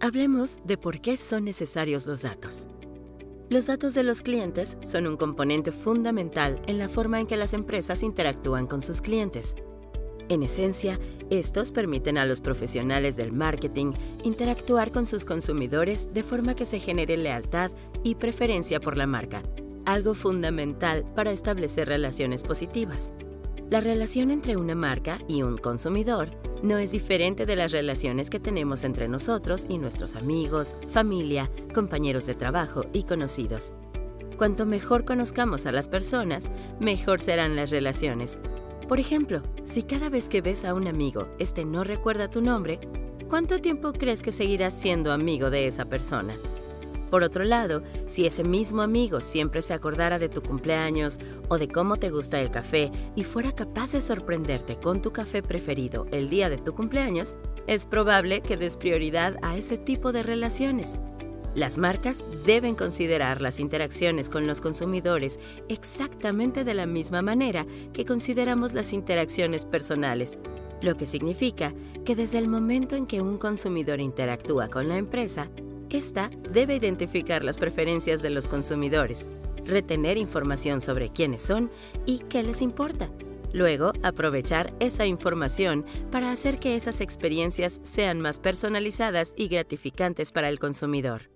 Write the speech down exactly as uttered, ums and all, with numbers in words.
Hablemos de por qué son necesarios los datos. Los datos de los clientes son un componente fundamental en la forma en que las empresas interactúan con sus clientes. En esencia, estos permiten a los profesionales del marketing interactuar con sus consumidores de forma que se genere lealtad y preferencia por la marca, algo fundamental para establecer relaciones positivas. La relación entre una marca y un consumidor no es diferente de las relaciones que tenemos entre nosotros y nuestros amigos, familia, compañeros de trabajo y conocidos. Cuanto mejor conozcamos a las personas, mejor serán las relaciones. Por ejemplo, si cada vez que ves a un amigo, este no recuerda tu nombre, ¿cuánto tiempo crees que seguirás siendo amigo de esa persona? Por otro lado, si ese mismo amigo siempre se acordara de tu cumpleaños o de cómo te gusta el café y fuera capaz de sorprenderte con tu café preferido el día de tu cumpleaños, es probable que des prioridad a ese tipo de relaciones. Las marcas deben considerar las interacciones con los consumidores exactamente de la misma manera que consideramos las interacciones personales, lo que significa que desde el momento en que un consumidor interactúa con la empresa, esta debe identificar las preferencias de los consumidores, retener información sobre quiénes son y qué les importa. Luego, aprovechar esa información para hacer que esas experiencias sean más personalizadas y gratificantes para el consumidor.